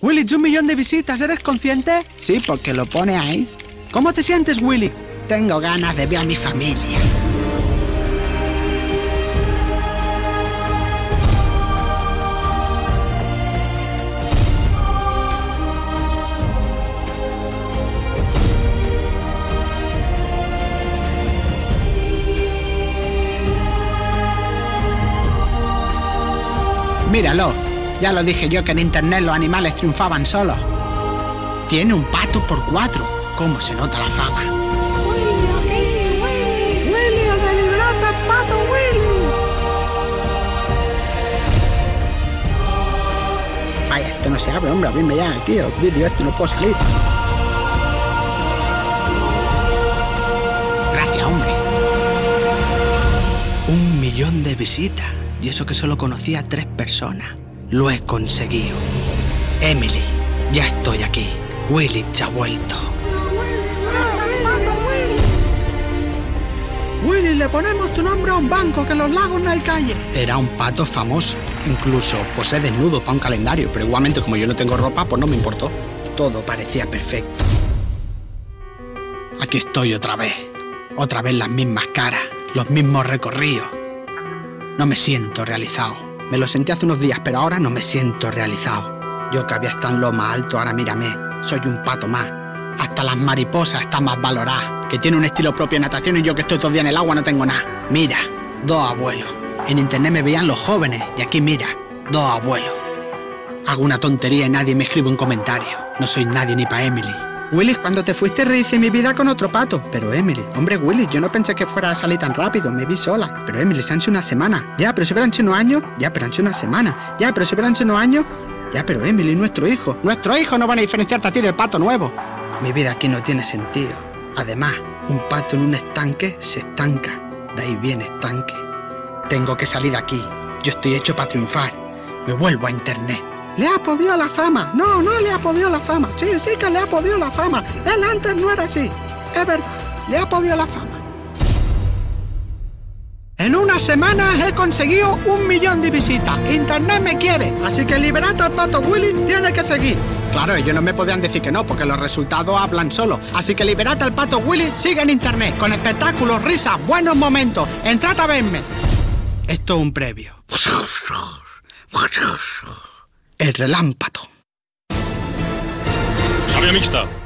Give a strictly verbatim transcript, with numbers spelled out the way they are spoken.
Willy, un millón de visitas, ¿eres consciente? Sí, porque lo pone ahí. ¿Cómo te sientes, Willy? Tengo ganas de ver a mi familia. Míralo, ya lo dije yo que en internet los animales triunfaban solos. Tiene un pato por cuatro. ¿Cómo se nota la fama? Willy, aquí, Willy. Willy, el de Librata el pato, Willy. Vaya, esto no se abre, hombre, abrirme ya aquí el vídeo, este no puedo salir. Gracias, hombre. Un millón de visitas. Y eso que solo conocía a tres personas. Lo he conseguido. Emily, ya estoy aquí. Willy se ha vuelto. Willy, le ponemos tu nombre a un banco, que en los lagos no hay calle. Era un pato famoso. Incluso posé desnudo para un calendario, pero igualmente como yo no tengo ropa, pues no me importó. Todo parecía perfecto. Aquí estoy otra vez. Otra vez las mismas caras, los mismos recorridos. No me siento realizado. Me lo sentí hace unos días, pero ahora no me siento realizado. Yo que había estado en lo más alto, ahora mírame. Soy un pato más. Hasta las mariposas están más valoradas. Que tiene un estilo propio de natación y yo que estoy todo el día en el agua no tengo nada. Mira, dos abuelos. En internet me veían los jóvenes y aquí mira, dos abuelos. Hago una tontería y nadie me escribe un comentario. No soy nadie ni para Emily. Willy, cuando te fuiste rehice mi vida con otro pato. Pero Emily, hombre Willy, yo no pensé que fuera a salir tan rápido, me vi sola. Pero Emily, se han sido una semana. Ya, pero si hubieran sido unos años. Ya, pero han sido una semana. Ya, pero si hubieran sido unos años. Ya, pero Emily, nuestro hijo. Nuestro hijo no van a diferenciarte a ti del pato nuevo. Mi vida aquí no tiene sentido. Además, un pato en un estanque se estanca. De ahí viene estanque. Tengo que salir de aquí. Yo estoy hecho para triunfar. Me vuelvo a internet. Le ha podido la fama. No, no le ha podido la fama. Sí, sí que le ha podido la fama. Él antes no era así. Es verdad, le ha podido la fama. En una semana he conseguido un millón de visitas. Internet me quiere. Así que Liberata al pato Willy tiene que seguir. Claro, ellos no me podían decir que no, porque los resultados hablan solos. Así que Liberata al pato Willy sigue en internet. Con espectáculos, risas, buenos momentos. Entrad a verme. Esto es un previo. El relámpago. Sabia mixta.